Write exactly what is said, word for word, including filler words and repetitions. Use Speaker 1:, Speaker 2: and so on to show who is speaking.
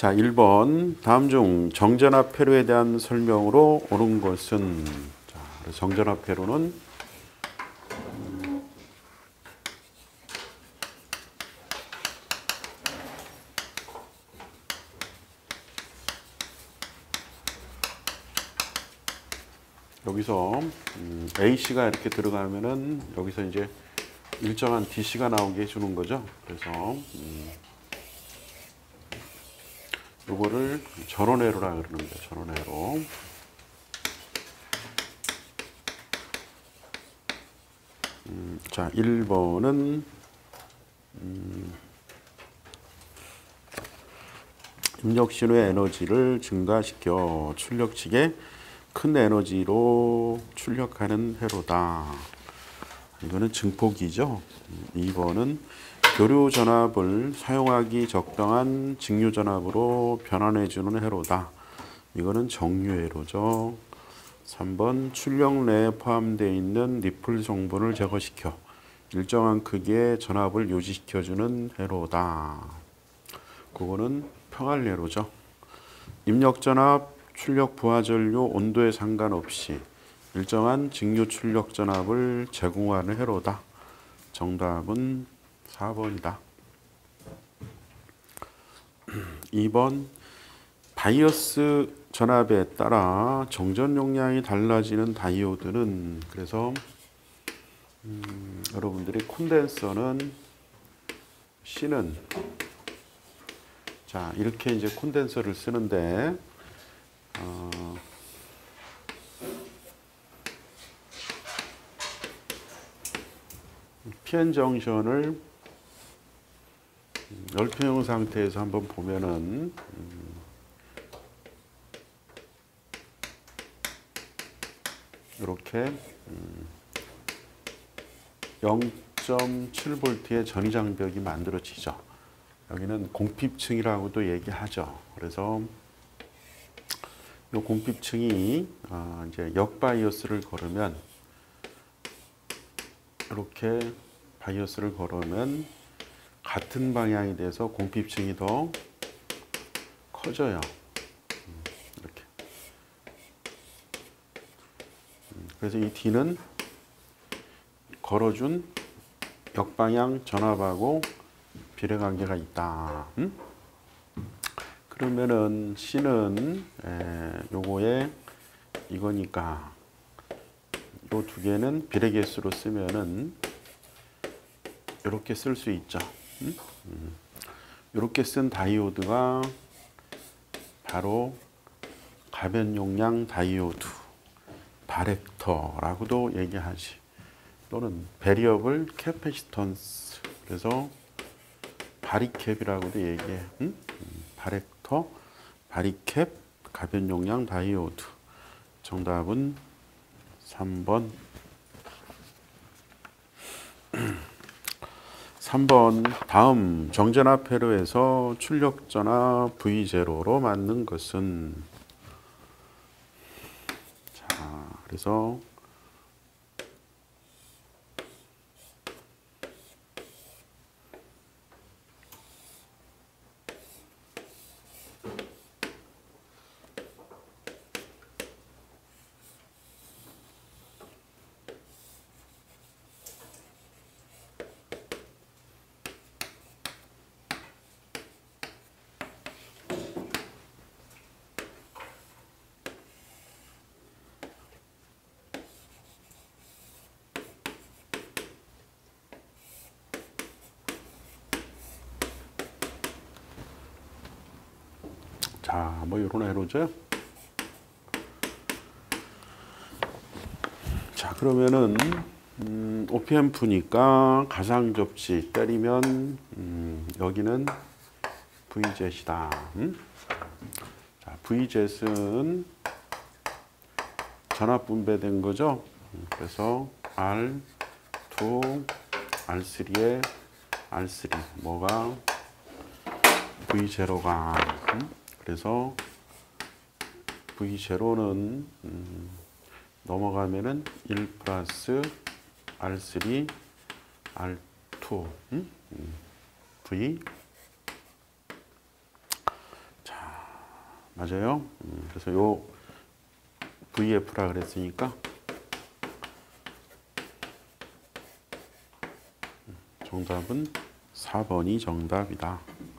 Speaker 1: 자, 일 번 다음 중 정전압 회로에 대한 설명으로 옳은 것은, 자, 정전압 회로는 여기서 음, 에이씨가 이렇게 들어가면은 여기서 이제 일정한 디씨가 나오게 해주는 거죠. 그래서 음, 요거를 전원회로라 그러는데, 전원회로. 음, 자, 일 번은 음, 입력 신호의 에너지를 증가시켜 출력측에 큰 에너지로 출력하는 회로다. 이거는 증폭이죠. 이 번은 교류 전압을 사용하기 적당한 직류 전압으로 변환해 주는 회로다. 이거는 정류 회로죠. 삼 번 출력 내에 포함되어 있는 니플 성분을 제거시켜 일정한 크기의 전압을 유지시켜 주는 회로다. 그거는 평활 회로죠. 입력 전압, 출력 부하전류 온도에 상관없이 일정한 직류 출력 전압을 제공하는 회로다. 정답은 사 번이다. 이 번 바이어스 전압에 따라 정전 용량이 달라지는 다이오드는, 그래서 음, 여러분들이 콘덴서는 C는, 자, 이렇게 이제 콘덴서를 쓰는데 어, 피엔 정션을 열평형 상태에서 한번 보면은 음, 이렇게 음, 영 점 칠 볼트의 전이장벽이 만들어지죠. 여기는 공핍층이라고도 얘기하죠. 그래서 이 공핍층이 어, 이제 역바이어스를 걸으면, 이렇게 바이어스를 걸으면 같은 방향이 돼서 공핍층이 더 커져요. 이렇게. 그래서 이 D는 걸어준 역방향 전압하고 비례관계가 있다. 음? 그러면은 C는 에, 요거에 이거니까 요 두 개는 비례계수로 쓰면은 이렇게 쓸 수 있죠. 음? 음. 이렇게 쓴 다이오드가 바로 가변 용량 다이오드, 바렉터라고도 얘기하지. 또는 베리어블 캐패시턴스, 그래서 바리캡이라고도 얘기해. 응? 바렉터, 바리캡, 가변 용량 다이오드. 정답은 삼 번. 삼 번 다음 정전압 회로에서 출력 전압 브이 제로로 맞는 것은, 자, 그래서 자, 뭐 이런 회로죠. 자, 그러면은 음, 오피앰프니까 가상 접지 때리면 음, 여기는 브이젯이다. 음? 자, 브이젯은 전압 분배된 거죠. 그래서 알 투, 알 쓰리에 알 쓰리 뭐가 브이 제로가 음? 그래서 브이 제로는 음, 넘어가면은 일 플러스 알 쓰리 알 투 음? 음, V. 자, 맞아요. 음, 그래서 요 브이에프라 그랬으니까 정답은 사 번이 정답이다.